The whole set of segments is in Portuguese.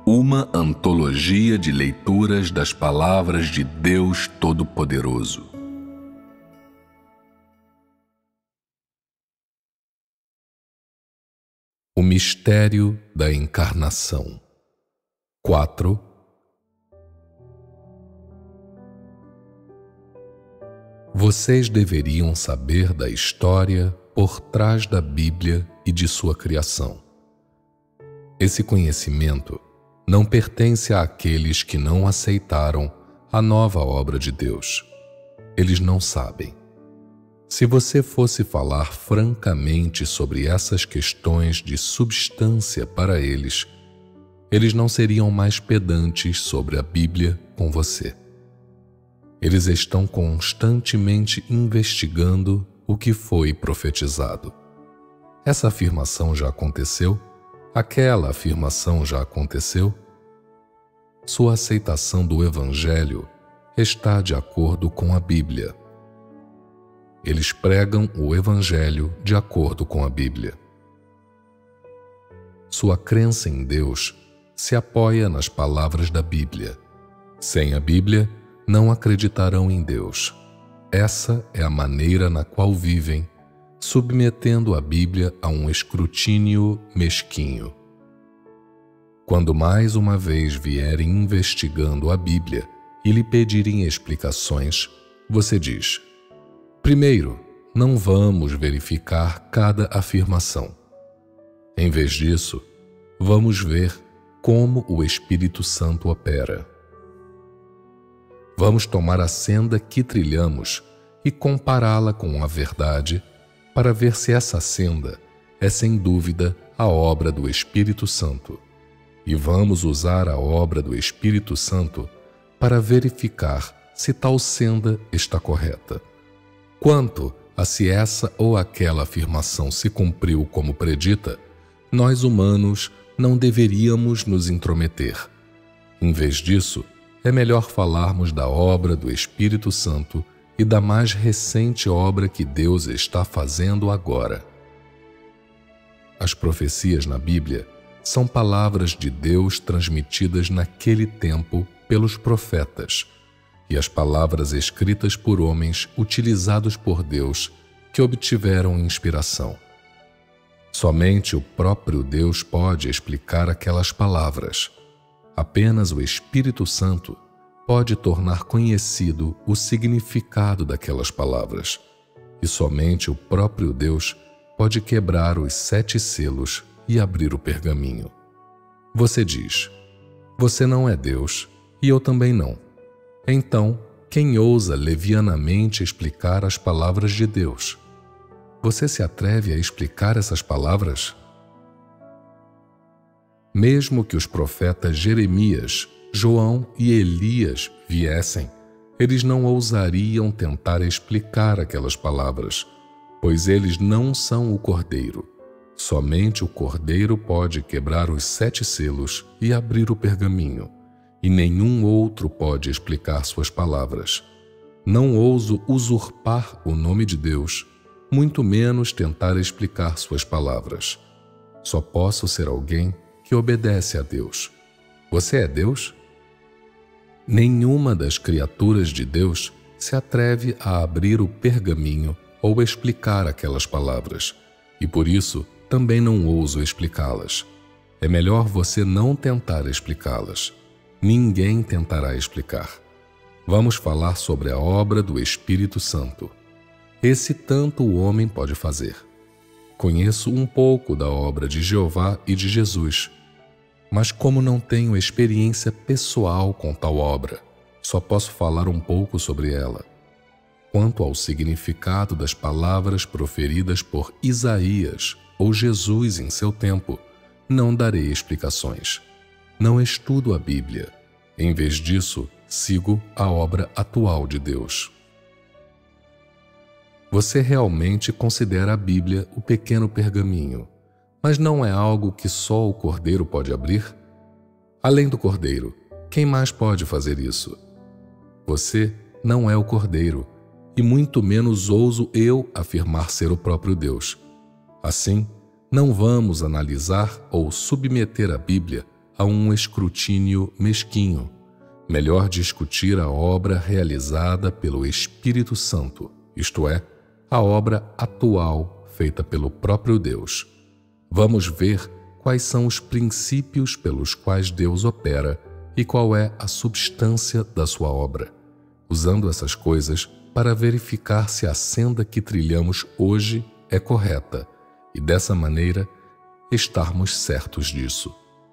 Uma antologia de leituras das palavras de Deus Todo-Poderoso. O mistério da encarnação. 4. Vocês deveriam saber da história por trás da Bíblia e de sua criação. Esse conhecimento não pertence àqueles que não aceitaram a nova obra de Deus. Eles não sabem. Se você fosse falar francamente sobre essas questões de substância para eles, eles não seriam mais pedantes sobre a Bíblia com você. Eles estão constantemente investigando o que foi profetizado. Essa afirmação já aconteceu? Aquela afirmação já aconteceu? Sua aceitação do Evangelho está de acordo com a Bíblia. Eles pregam o Evangelho de acordo com a Bíblia. Sua crença em Deus se apoia nas palavras da Bíblia. Sem a Bíblia, não acreditarão em Deus. Essa é a maneira na qual vivem, submetendo a Bíblia a um escrutínio mesquinho. Quando mais uma vez vierem investigando a Bíblia e lhe pedirem explicações, você diz: primeiro, não vamos verificar cada afirmação. Em vez disso, vamos ver como o Espírito Santo opera. Vamos tomar a senda que trilhamos e compará-la com a verdade para ver se essa senda é sem dúvida a obra do Espírito Santo. E vamos usar a obra do Espírito Santo para verificar se tal senda está correta. Quanto a se essa ou aquela afirmação se cumpriu como predita, nós humanos não deveríamos nos intrometer. Em vez disso, é melhor falarmos da obra do Espírito Santo e da mais recente obra que Deus está fazendo agora. As profecias na Bíblia são palavras de Deus transmitidas naquele tempo pelos profetas, e as palavras escritas por homens utilizados por Deus que obtiveram inspiração. Somente o próprio Deus pode explicar aquelas palavras. Apenas o Espírito Santo pode tornar conhecido o significado daquelas palavras, e somente o próprio Deus pode quebrar os 7 selos e abrir o pergaminho. Você diz: você não é Deus e eu também não. Então, quem ousa levianamente explicar as palavras de Deus? Você se atreve a explicar essas palavras? Mesmo que os profetas Jeremias, João e Elias viessem, eles não ousariam tentar explicar aquelas palavras, pois eles não são o Cordeiro. Somente o Cordeiro pode quebrar os 7 selos e abrir o pergaminho, e nenhum outro pode explicar suas palavras. Não ouso usurpar o nome de Deus, muito menos tentar explicar suas palavras. Só posso ser alguém que obedece a Deus. Você é Deus? Nenhuma das criaturas de Deus se atreve a abrir o pergaminho ou explicar aquelas palavras, e por isso também não ouso explicá-las. É melhor você não tentar explicá-las. Ninguém tentará explicar. Vamos falar sobre a obra do Espírito Santo. Esse tanto o homem pode fazer. Conheço um pouco da obra de Jeová e de Jesus, mas como não tenho experiência pessoal com tal obra, só posso falar um pouco sobre ela. Quanto ao significado das palavras proferidas por Isaías ou Jesus em seu tempo, não darei explicações. Não estudo a Bíblia. Em vez disso, sigo a obra atual de Deus. Você realmente considera a Bíblia o pequeno pergaminho, mas não é algo que só o Cordeiro pode abrir? Além do Cordeiro, quem mais pode fazer isso? Você não é o Cordeiro, e muito menos ouso eu afirmar ser o próprio Deus. Assim, não vamos analisar ou submeter a Bíblia a um escrutínio mesquinho. Melhor discutir a obra realizada pelo Espírito Santo, isto é, a obra atual feita pelo próprio Deus. Vamos ver quais são os princípios pelos quais Deus opera e qual é a substância da sua obra, usando essas coisas para verificar se a senda que trilhamos hoje é correta e, dessa maneira, estarmos certos disso.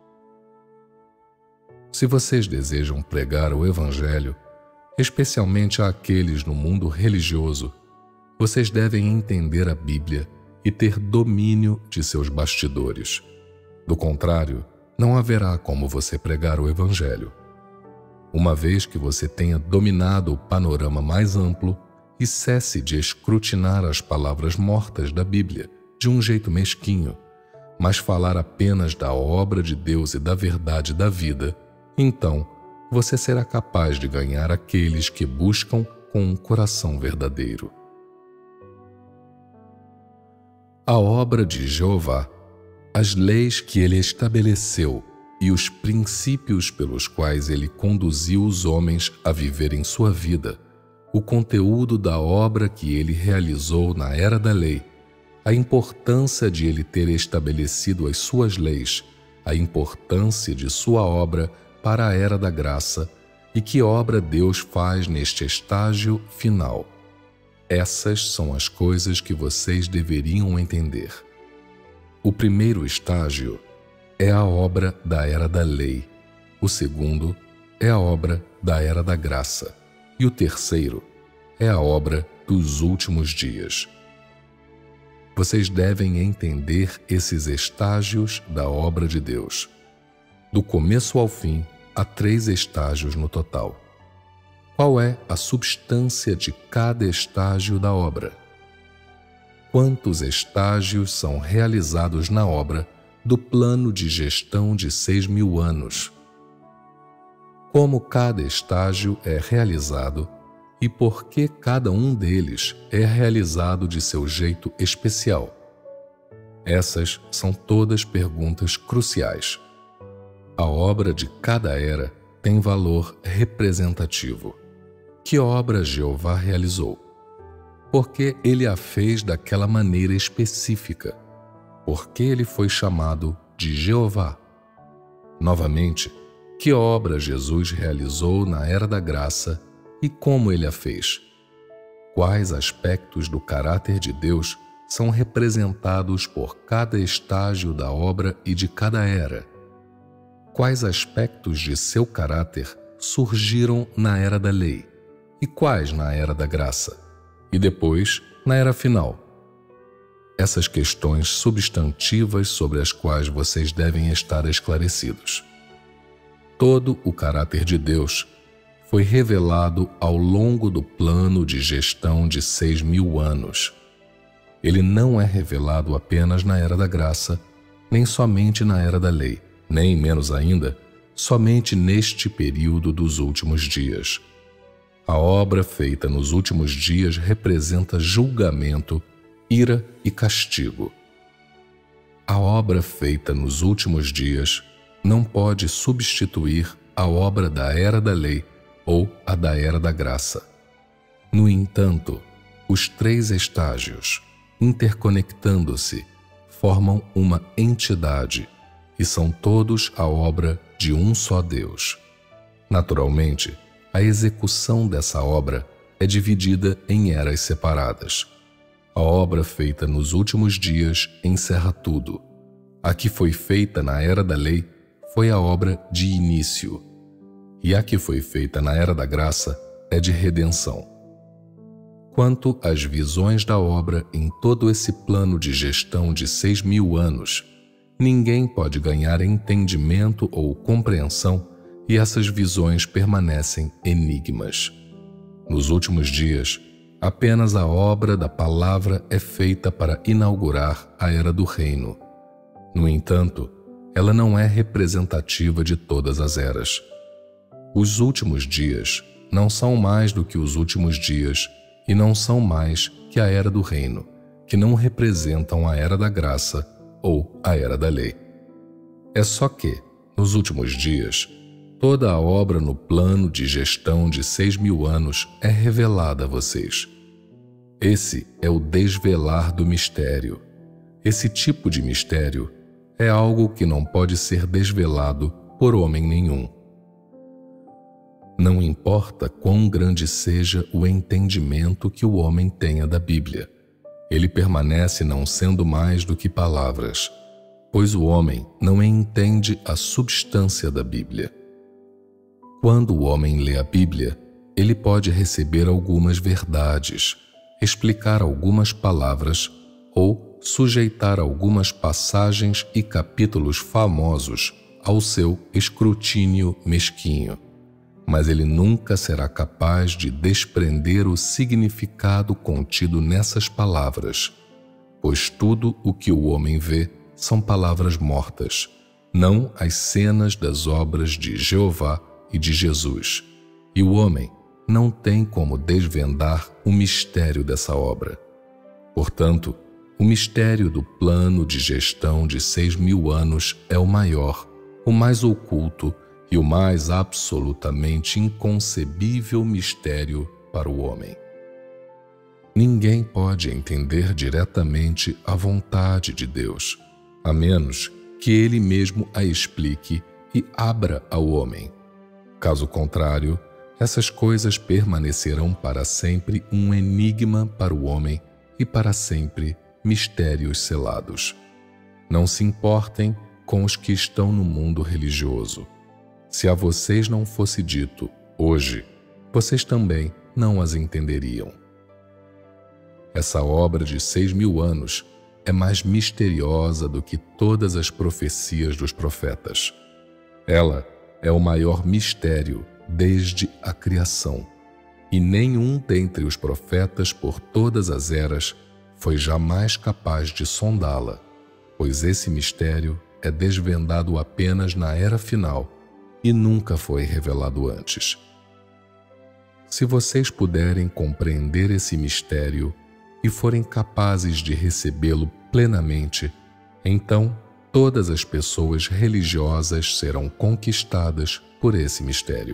Se vocês desejam pregar o Evangelho, especialmente àqueles no mundo religioso, vocês devem entender a Bíblia e ter domínio de seus bastidores. Do contrário, não haverá como você pregar o Evangelho. Uma vez que você tenha dominado o panorama mais amplo e cesse de escrutinar as palavras mortas da Bíblia de um jeito mesquinho, mas falar apenas da obra de Deus e da verdade da vida, então você será capaz de ganhar aqueles que buscam com um coração verdadeiro. A obra de Jeová, as leis que ele estabeleceu e os princípios pelos quais ele conduziu os homens a viverem sua vida, o conteúdo da obra que ele realizou na era da lei, a importância de ele ter estabelecido as suas leis, a importância de sua obra para a era da graça e que obra Deus faz neste estágio final. Essas são as coisas que vocês deveriam entender. O primeiro estágio é a obra da era da lei, o segundo é a obra da era da graça e o terceiro é a obra dos últimos dias. Vocês devem entender esses estágios da obra de Deus. Do começo ao fim, há 3 estágios no total. Qual é a substância de cada estágio da obra? Quantos estágios são realizados na obra do plano de gestão de 6.000 anos? Como cada estágio é realizado e por que cada um deles é realizado de seu jeito especial? Essas são todas perguntas cruciais. A obra de cada era tem valor representativo. Que obra Jeová realizou? Por que ele a fez daquela maneira específica? Por que ele foi chamado de Jeová? Novamente, que obra Jesus realizou na era da graça e como ele a fez? Quais aspectos do caráter de Deus são representados por cada estágio da obra e de cada era? Quais aspectos de seu caráter surgiram na era da lei e quais na era da graça e depois na era final? Essas questões substantivas sobre as quais vocês devem estar esclarecidos. Todo o caráter de Deus foi revelado ao longo do plano de gestão de 6.000 anos. Ele não é revelado apenas na era da graça, nem somente na era da lei, nem menos ainda, somente neste período dos últimos dias. A obra feita nos últimos dias representa julgamento, ira e castigo. A obra feita nos últimos dias não pode substituir a obra da era da lei ou a da era da graça. No entanto, os 3 estágios, interconectando-se, formam uma entidade e são todos a obra de um só Deus. Naturalmente, a execução dessa obra é dividida em eras separadas. A obra feita nos últimos dias encerra tudo. A que foi feita na era da lei foi a obra de início, e a que foi feita na era da graça é de redenção. Quanto às visões da obra em todo esse plano de gestão de 6.000 anos, ninguém pode ganhar entendimento ou compreensão e essas visões permanecem enigmas. Nos últimos dias, apenas a obra da palavra é feita para inaugurar a era do reino. No entanto, ela não é representativa de todas as eras. Os últimos dias não são mais do que os últimos dias e não são mais que a era do reino, que não representam a era da graça ou a era da lei. É só que, Nos últimos dias, toda a obra no plano de gestão de 6.000 anos é revelada a vocês. Esse é o desvelar do mistério. Esse tipo de mistério é algo que não pode ser desvelado por homem nenhum. Não importa quão grande seja o entendimento que o homem tenha da Bíblia, ele permanece não sendo mais do que palavras, pois o homem não entende a substância da Bíblia. Quando o homem lê a Bíblia, ele pode receber algumas verdades, explicar algumas palavras ou sujeitar algumas passagens e capítulos famosos ao seu escrutínio mesquinho, mas ele nunca será capaz de desprender o significado contido nessas palavras, pois tudo o que o homem vê são palavras mortas, não as cenas das obras de Jeová e de Jesus, e o homem não tem como desvendar o mistério dessa obra. Portanto, o mistério do plano de gestão de 6.000 anos é o maior, o mais oculto e o mais absolutamente inconcebível mistério para o homem. Ninguém pode entender diretamente a vontade de Deus, a menos que Ele mesmo a explique e abra ao homem. Caso contrário, essas coisas permanecerão para sempre um enigma para o homem e para sempre mistérios selados. Não se importem com os que estão no mundo religioso. Se a vocês não fosse dito hoje, vocês também não as entenderiam. Essa obra de 6.000 anos é mais misteriosa do que todas as profecias dos profetas. Ela é o maior mistério desde a criação, e nenhum dentre os profetas por todas as eras foi jamais capaz de sondá-la, pois esse mistério é desvendado apenas na era final e nunca foi revelado antes. Se vocês puderem compreender esse mistério e forem capazes de recebê-lo plenamente, então todas as pessoas religiosas serão conquistadas por esse mistério.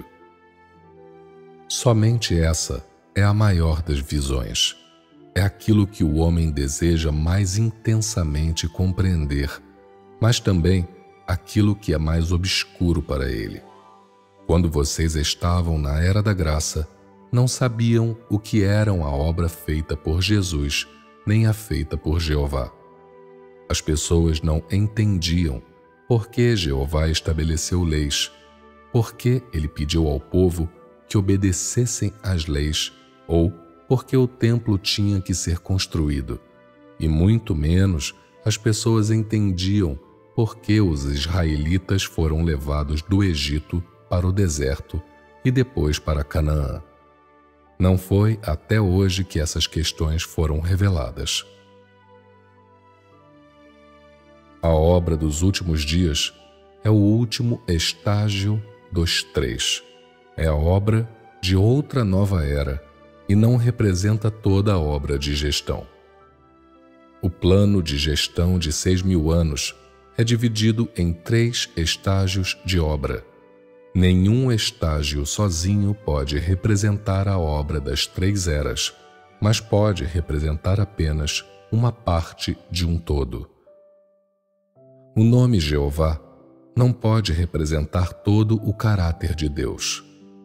Somente essa é a maior das visões. É aquilo que o homem deseja mais intensamente compreender, mas também aquilo que é mais obscuro para ele. Quando vocês estavam na Era da Graça, não sabiam o que eram a obra feita por Jesus, nem a feita por Jeová. As pessoas não entendiam por que Jeová estabeleceu leis, por que ele pediu ao povo que obedecessem às leis, ou porque o templo tinha que ser construído, e muito menos as pessoas entendiam por que os israelitas foram levados do Egito para o deserto e depois para Canaã. Não foi até hoje que essas questões foram reveladas. A obra dos últimos dias é o último estágio dos 3. É a obra de outra nova era e não representa toda a obra de gestão. O plano de gestão de 6.000 anos é dividido em 3 estágios de obra. Nenhum estágio sozinho pode representar a obra das 3 eras, mas pode representar apenas uma parte de um todo. O nome Jeová não pode representar todo o caráter de Deus.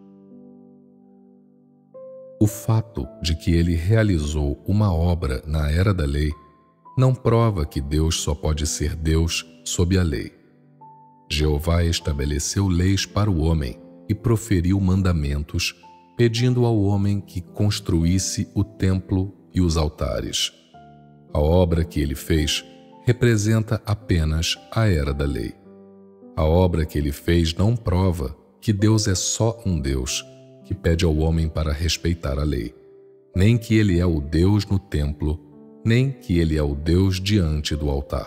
O fato de que ele realizou uma obra na era da lei não prova que Deus só pode ser Deus sob a lei. Jeová estabeleceu leis para o homem e proferiu mandamentos, pedindo ao homem que construísse o templo e os altares. A obra que ele fez representa apenas a era da lei. A obra que ele fez não prova que Deus é só um Deus que pede ao homem para respeitar a lei, nem que ele é o Deus no templo, nem que ele é o Deus diante do altar.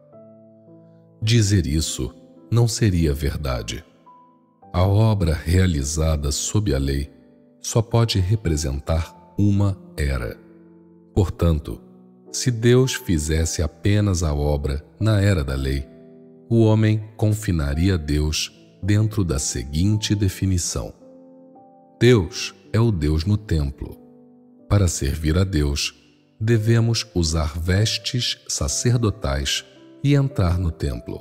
Dizer isso não seria verdade. A obra realizada sob a lei só pode representar uma era. Portanto, se Deus fizesse apenas a obra na era da lei, o homem confinaria Deus dentro da seguinte definição: Deus é o Deus no templo. Para servir a Deus, devemos usar vestes sacerdotais e entrar no templo.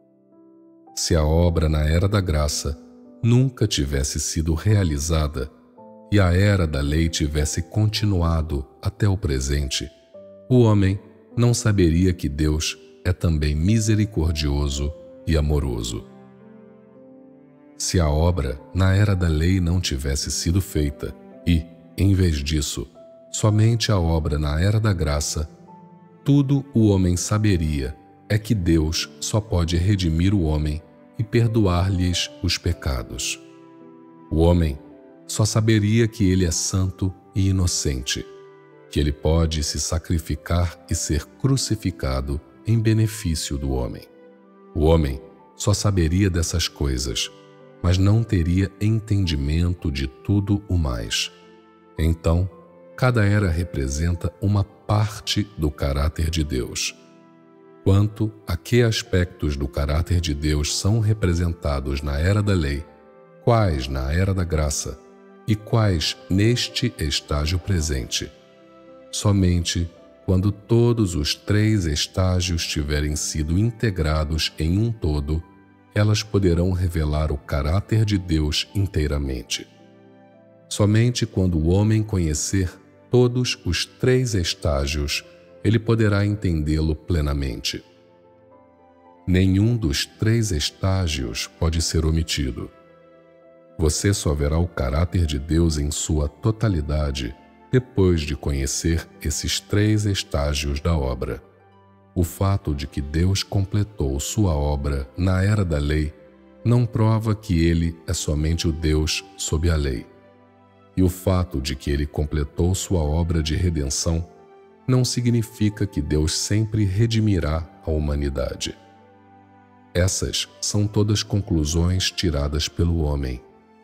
Se a obra na Era da Graça nunca tivesse sido realizada e a Era da Lei tivesse continuado até o presente, o homem não saberia que Deus é também misericordioso e amoroso. Se a obra na Era da Lei não tivesse sido feita e, em vez disso, somente a obra na Era da Graça, tudo o homem saberia é que Deus só pode redimir o homem e perdoar-lhes os pecados. O homem só saberia que ele é santo e inocente, que ele pode se sacrificar e ser crucificado em benefício do homem. O homem só saberia dessas coisas, mas não teria entendimento de tudo o mais. Então, cada era representa uma parte do caráter de Deus. Quanto a que aspectos do caráter de Deus são representados na Era da Lei, quais na Era da Graça e quais neste estágio presente, somente quando todos os 3 estágios tiverem sido integrados em um todo, elas poderão revelar o caráter de Deus inteiramente. Somente quando o homem conhecer todos os 3 estágios, ele poderá entendê-lo plenamente. Nenhum dos 3 estágios pode ser omitido. Você só verá o caráter de Deus em sua totalidade depois de conhecer esses 3 estágios da obra. O fato de que Deus completou sua obra na Era da Lei não prova que Ele é somente o Deus sob a lei. E o fato de que Ele completou sua obra de redenção não significa que Deus sempre redimirá a humanidade. Essas são todas conclusões tiradas pelo homem.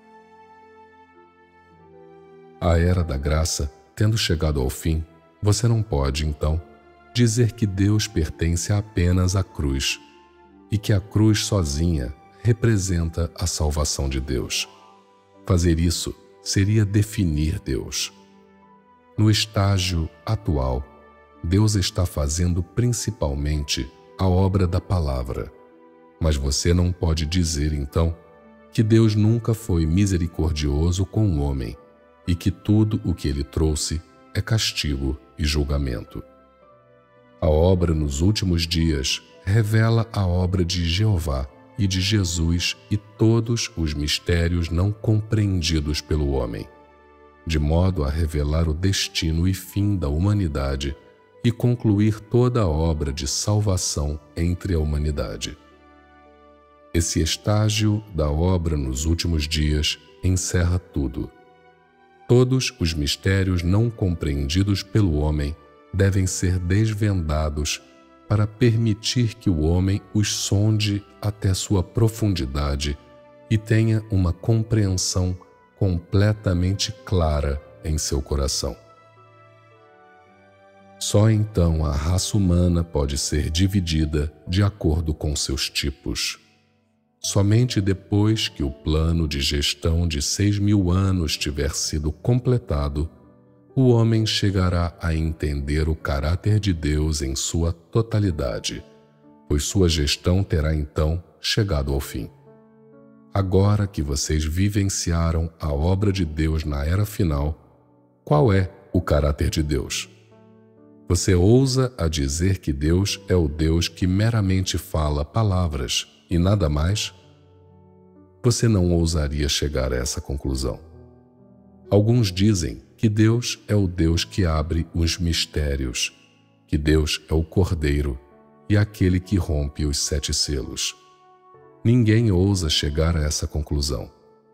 A Era da Graça, tendo chegado ao fim, você não pode, então, dizer que Deus pertence apenas à cruz e que a cruz sozinha representa a salvação de Deus. Fazer isso seria definir Deus. No estágio atual, Deus está fazendo principalmente a obra da palavra, mas você não pode dizer, então, que Deus nunca foi misericordioso com o homem e que tudo o que ele trouxe é castigo e julgamento. A obra nos últimos dias revela a obra de Jeová e de Jesus e todos os mistérios não compreendidos pelo homem, de modo a revelar o destino e fim da humanidade e concluir toda a obra de salvação entre a humanidade. Esse estágio da obra nos últimos dias encerra tudo. Todos os mistérios não compreendidos pelo homem devem ser desvendados para permitir que o homem os sonde até sua profundidade e tenha uma compreensão completamente clara em seu coração. Só então a raça humana pode ser dividida de acordo com seus tipos. Somente depois que o plano de gestão de 6.000 anos tiver sido completado, o homem chegará a entender o caráter de Deus em sua totalidade, pois sua gestão terá então chegado ao fim. Agora que vocês vivenciaram a obra de Deus na era final, qual é o caráter de Deus? Você ousa a dizer que Deus é o Deus que meramente fala palavras e nada mais? Você não ousaria chegar a essa conclusão. Alguns dizem que Deus é o Deus que abre os mistérios, que Deus é o Cordeiro e aquele que rompe os 7 selos. Ninguém ousa chegar a essa conclusão.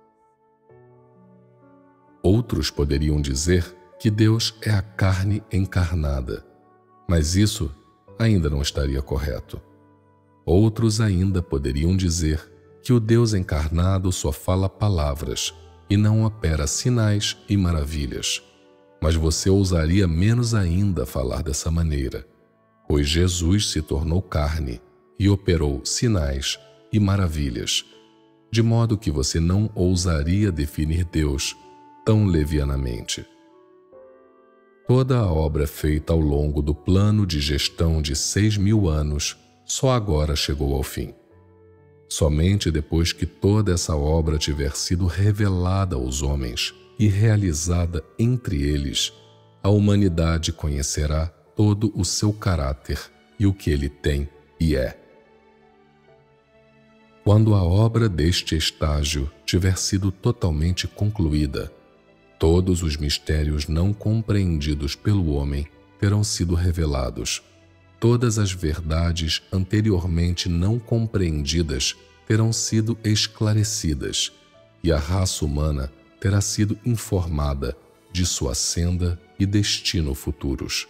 Outros poderiam dizer que Deus é a carne encarnada, mas isso ainda não estaria correto. Outros ainda poderiam dizer que o Deus encarnado só fala palavras e não opera sinais e maravilhas. Mas você ousaria menos ainda falar dessa maneira, pois Jesus se tornou carne e operou sinais e maravilhas, de modo que você não ousaria definir Deus tão levianamente. Toda a obra feita ao longo do plano de gestão de 6.000 anos só agora chegou ao fim. Somente depois que toda essa obra tiver sido revelada aos homens e realizada entre eles, a humanidade conhecerá todo o seu caráter e o que ele tem e é. Quando a obra deste estágio tiver sido totalmente concluída, todos os mistérios não compreendidos pelo homem terão sido revelados. Todas as verdades anteriormente não compreendidas terão sido esclarecidas, e a raça humana terá sido informada de sua senda e destino futuros.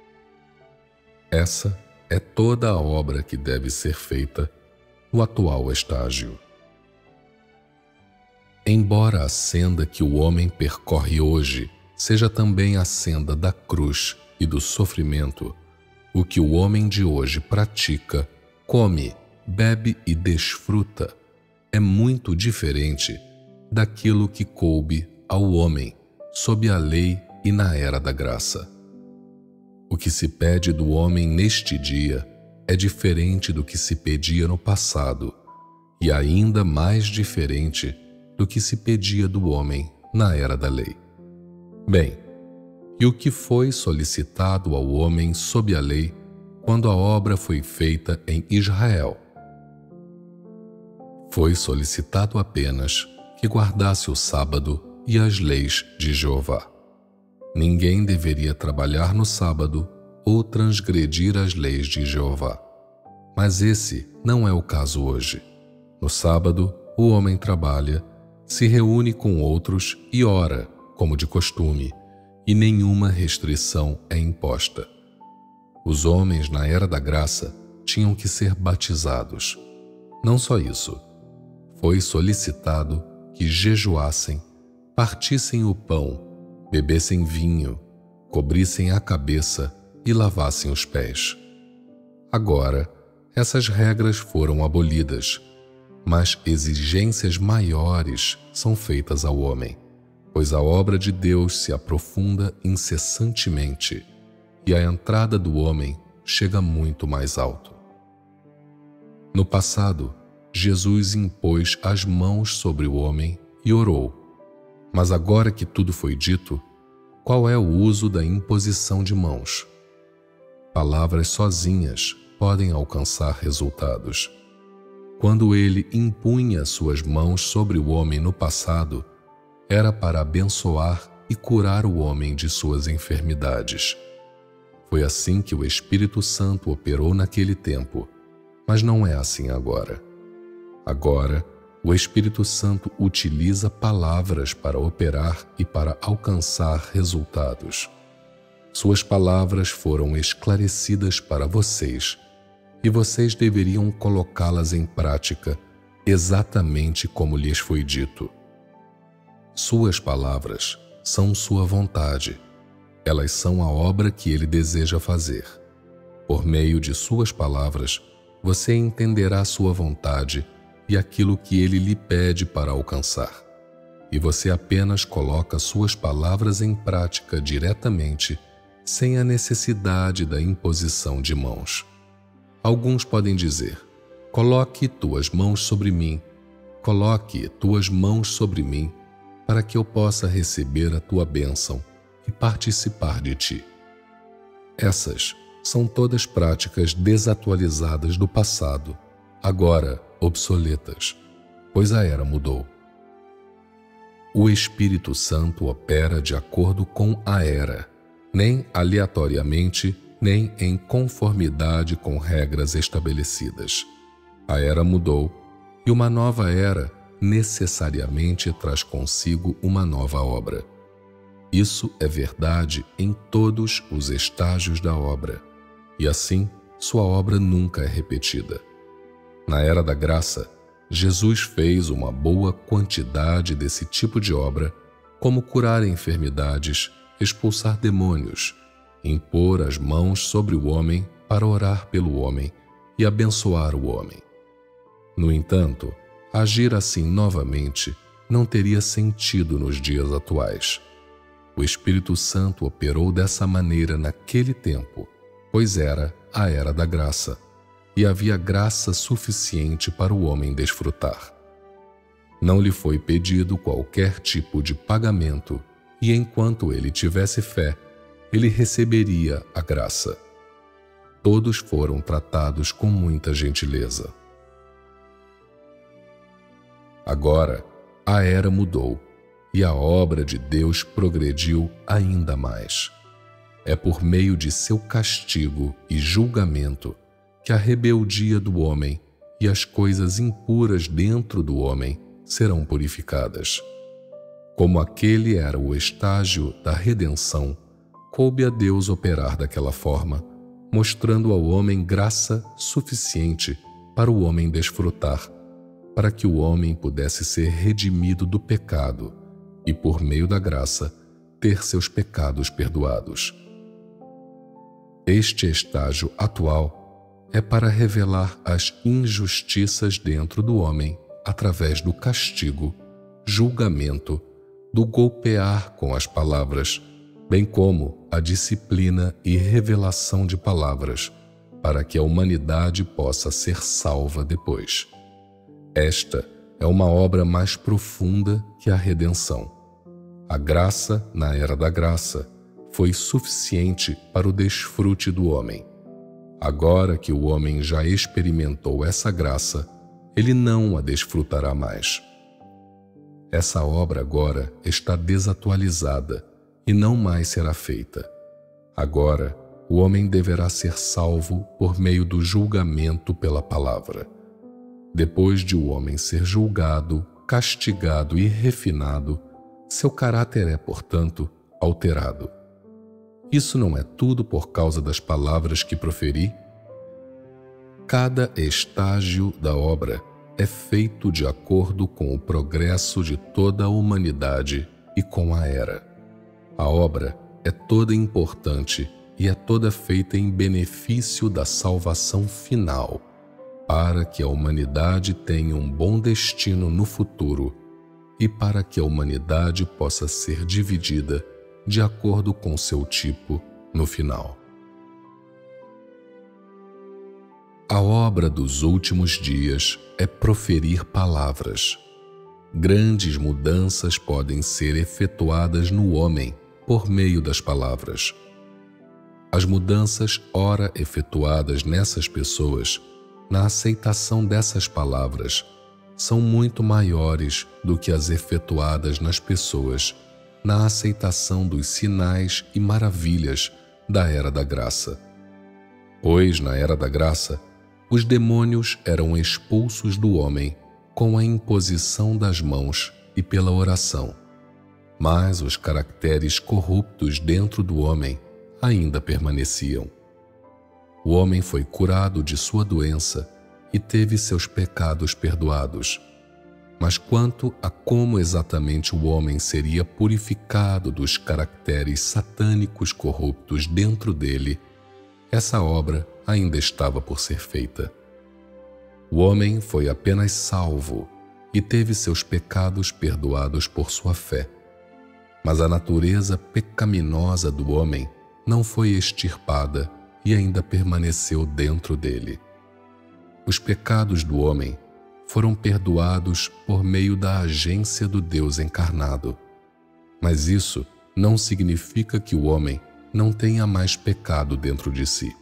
Essa é toda a obra que deve ser feita no atual estágio. Embora a senda que o homem percorre hoje seja também a senda da cruz e do sofrimento, o que o homem de hoje pratica, come, bebe e desfruta é muito diferente daquilo que coube ao homem sob a lei e na era da graça. O que se pede do homem neste dia é diferente do que se pedia no passado e ainda mais diferente do que se pedia do homem na era da lei. Bem, e o que foi solicitado ao homem sob a lei quando a obra foi feita em Israel? Foi solicitado apenas que guardasse o sábado e as leis de Jeová. Ninguém deveria trabalhar no sábado ou transgredir as leis de Jeová. Mas esse não é o caso hoje. No sábado, o homem trabalha, se reúne com outros e ora, como de costume, e nenhuma restrição é imposta. Os homens na era da graça tinham que ser batizados. Não só isso. Foi solicitado que jejuassem, partissem o pão, bebessem vinho, cobrissem a cabeça e lavassem os pés. Agora, essas regras foram abolidas, mas exigências maiores são feitas ao homem, pois a obra de Deus se aprofunda incessantemente e a entrada do homem chega muito mais alto. No passado, Jesus impôs as mãos sobre o homem e orou. Mas agora que tudo foi dito, qual é o uso da imposição de mãos? Palavras sozinhas podem alcançar resultados. Quando ele impunha suas mãos sobre o homem no passado, era para abençoar e curar o homem de suas enfermidades. Foi assim que o Espírito Santo operou naquele tempo, mas não é assim agora. Agora, o Espírito Santo utiliza palavras para operar e para alcançar resultados. Suas palavras foram esclarecidas para vocês, e vocês deveriam colocá-las em prática exatamente como lhes foi dito. Suas palavras são sua vontade. Elas são a obra que ele deseja fazer. Por meio de suas palavras, você entenderá sua vontade e aquilo que ele lhe pede para alcançar. E você apenas coloca suas palavras em prática diretamente, sem a necessidade da imposição de mãos. Alguns podem dizer: coloque tuas mãos sobre mim, coloque tuas mãos sobre mim, para que eu possa receber a tua bênção e participar de ti. Essas são todas práticas desatualizadas do passado, agora obsoletas, pois a era mudou. O Espírito Santo opera de acordo com a era, nem aleatoriamente, nem em conformidade com regras estabelecidas. A era mudou, e uma nova era necessariamente traz consigo uma nova obra. Isso é verdade em todos os estágios da obra, e assim sua obra nunca é repetida. Na era da graça, Jesus fez uma boa quantidade desse tipo de obra, como curar enfermidades, expulsar demônios, impor as mãos sobre o homem para orar pelo homem e abençoar o homem. No entanto, agir assim novamente não teria sentido nos dias atuais. O Espírito Santo operou dessa maneira naquele tempo, pois era a era da graça, e havia graça suficiente para o homem desfrutar. Não lhe foi pedido qualquer tipo de pagamento, e enquanto ele tivesse fé, ele receberia a graça. Todos foram tratados com muita gentileza. Agora, a era mudou, e a obra de Deus progrediu ainda mais. É por meio de seu castigo e julgamento que a rebeldia do homem e as coisas impuras dentro do homem serão purificadas. Como aquele era o estágio da redenção, coube a Deus operar daquela forma, mostrando ao homem graça suficiente para o homem desfrutar, para que o homem pudesse ser redimido do pecado e, por meio da graça, ter seus pecados perdoados. Este estágio atual é para revelar as injustiças dentro do homem através do castigo, julgamento, do golpear com as palavras, bem como a disciplina e revelação de palavras, para que a humanidade possa ser salva depois. Esta é uma obra mais profunda que a redenção. A graça, na era da graça, foi suficiente para o desfrute do homem. Agora que o homem já experimentou essa graça, ele não a desfrutará mais. Essa obra agora está desatualizada e não mais será feita. Agora, o homem deverá ser salvo por meio do julgamento pela palavra. Depois de o homem ser julgado, castigado e refinado, seu caráter é, portanto, alterado. Isso não é tudo por causa das palavras que proferi? Cada estágio da obra é feito de acordo com o progresso de toda a humanidade e com a era. A obra é toda importante e é toda feita em benefício da salvação final, para que a humanidade tenha um bom destino no futuro e para que a humanidade possa ser dividida de acordo com seu tipo no final. A obra dos últimos dias é proferir palavras. Grandes mudanças podem ser efetuadas no homem por meio das palavras. As mudanças ora efetuadas nessas pessoas, na aceitação dessas palavras, são muito maiores do que as efetuadas nas pessoas na aceitação dos sinais e maravilhas da era da graça. Pois, na era da graça, os demônios eram expulsos do homem com a imposição das mãos e pela oração, mas os caracteres corruptos dentro do homem ainda permaneciam. O homem foi curado de sua doença e teve seus pecados perdoados. Mas quanto a como exatamente o homem seria purificado dos caracteres satânicos corruptos dentro dele, essa obra ainda estava por ser feita. O homem foi apenas salvo e teve seus pecados perdoados por sua fé. Mas a natureza pecaminosa do homem não foi extirpada e ainda permaneceu dentro dele. Os pecados do homem foram perdoados por meio da agência do Deus encarnado. Mas isso não significa que o homem não tenha mais pecado dentro de si.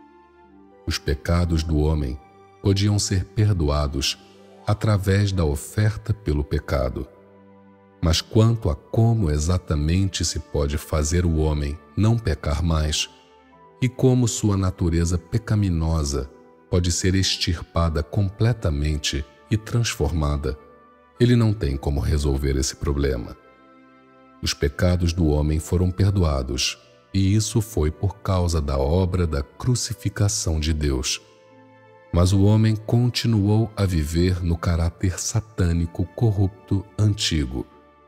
Os pecados do homem podiam ser perdoados através da oferta pelo pecado. Mas quanto a como exatamente se pode fazer o homem não pecar mais, e como sua natureza pecaminosa pode ser extirpada completamente e transformada, ele não tem como resolver esse problema. Os pecados do homem foram perdoados, e isso foi por causa da obra da crucificação de Deus. Mas o homem continuou a viver no caráter satânico corrupto antigo.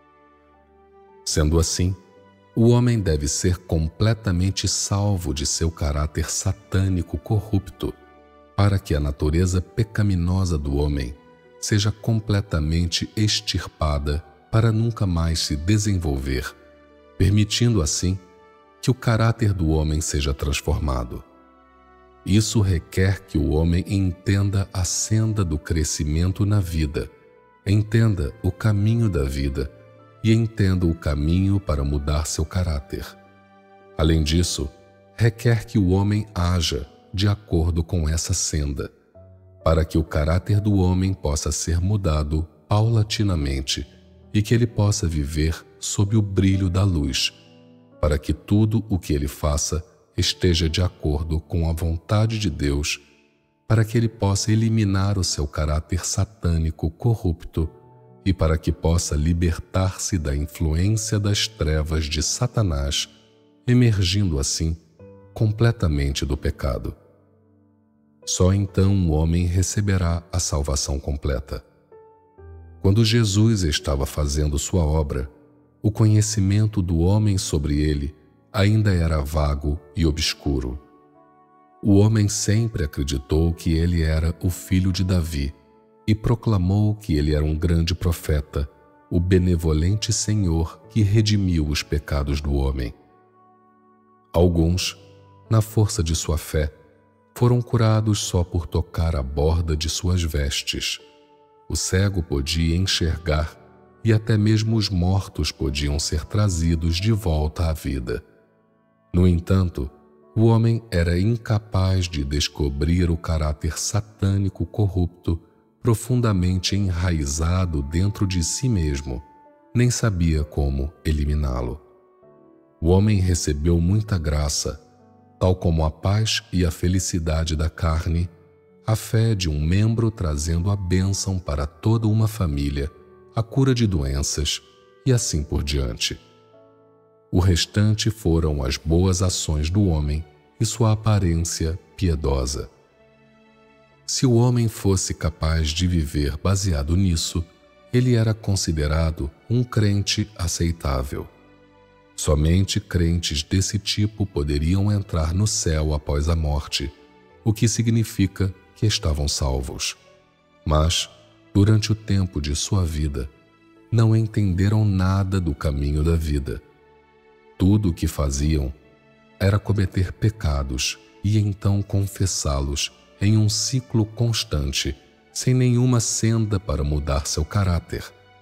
Sendo assim, o homem deve ser completamente salvo de seu caráter satânico corrupto, para que a natureza pecaminosa do homem seja completamente extirpada para nunca mais se desenvolver, permitindo assim que o caráter do homem seja transformado. Isso requer que o homem entenda a senda do crescimento na vida, entenda o caminho da vida e entenda o caminho para mudar seu caráter. Além disso, requer que o homem haja de acordo com essa senda, para que o caráter do homem possa ser mudado paulatinamente e que ele possa viver sob o brilho da luz, para que tudo o que ele faça esteja de acordo com a vontade de Deus, para que ele possa eliminar o seu caráter satânico corrupto e para que possa libertar-se da influência das trevas de Satanás, emergindo assim completamente do pecado. Só então o homem receberá a salvação completa. Quando Jesus estava fazendo sua obra, o conhecimento do homem sobre ele ainda era vago e obscuro. O homem sempre acreditou que ele era o filho de Davi e proclamou que ele era um grande profeta, o benevolente Senhor que redimiu os pecados do homem. Alguns, na força de sua fé, foram curados só por tocar a borda de suas vestes. O cego podia enxergar e até mesmo os mortos podiam ser trazidos de volta à vida. No entanto, o homem era incapaz de descobrir o caráter satânico corrupto profundamente enraizado dentro de si mesmo, nem sabia como eliminá-lo. O homem recebeu muita graça, tal como a paz e a felicidade da carne, a fé de um membro trazendo a bênção para toda uma família, a cura de doenças e assim por diante. O restante foram as boas ações do homem e sua aparência piedosa. Se o homem fosse capaz de viver baseado nisso, ele era considerado um crente aceitável. Somente crentes desse tipo poderiam entrar no céu após a morte, o que significa que estavam salvos. Mas, durante o tempo de sua vida, não entenderam nada do caminho da vida. Tudo o que faziam era cometer pecados e então confessá-los em um ciclo constante, sem nenhuma senda para mudar seu caráter.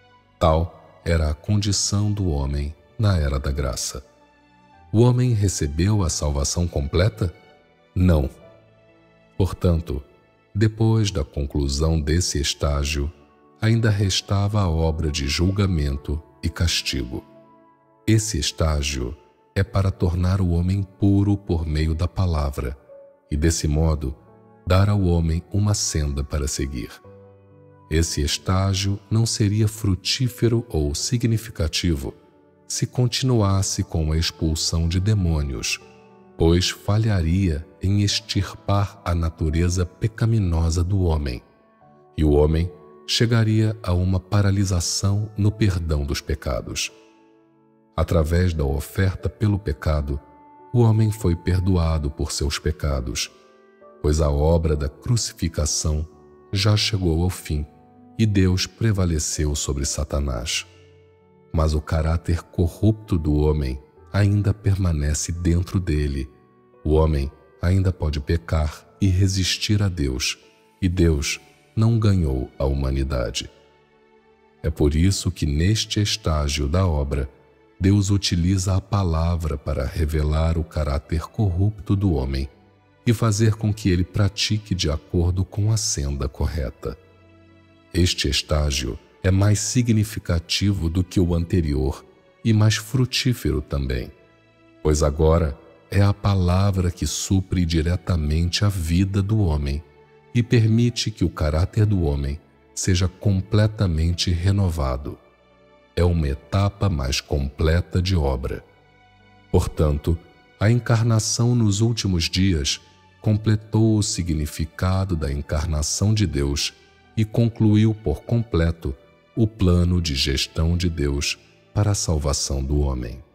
Tal era a condição do homem na era da graça. O homem recebeu a salvação completa? Não. Portanto, depois da conclusão desse estágio, ainda restava a obra de julgamento e castigo. Esse estágio é para tornar o homem puro por meio da palavra e, desse modo, dar ao homem uma senda para seguir. Esse estágio não seria frutífero ou significativo se continuasse com a expulsão de demônios, pois falharia em extirpar a natureza pecaminosa do homem, e o homem chegaria a uma paralisação no perdão dos pecados. Através da oferta pelo pecado, o homem foi perdoado por seus pecados, pois a obra da crucificação já chegou ao fim e Deus prevaleceu sobre Satanás. Mas o caráter corrupto do homem ainda permanece dentro dele. O homem ainda pode pecar e resistir a Deus, e Deus não ganhou a humanidade. É por isso que neste estágio da obra, Deus utiliza a palavra para revelar o caráter corrupto do homem e fazer com que ele pratique de acordo com a senda correta. Este estágio é mais significativo do que o anterior e mais frutífero também, pois agora é a palavra que supre diretamente a vida do homem e permite que o caráter do homem seja completamente renovado. É uma etapa mais completa de obra. Portanto, a encarnação nos últimos dias completou o significado da encarnação de Deus e concluiu por completo o plano de gestão de Deus para a salvação do homem.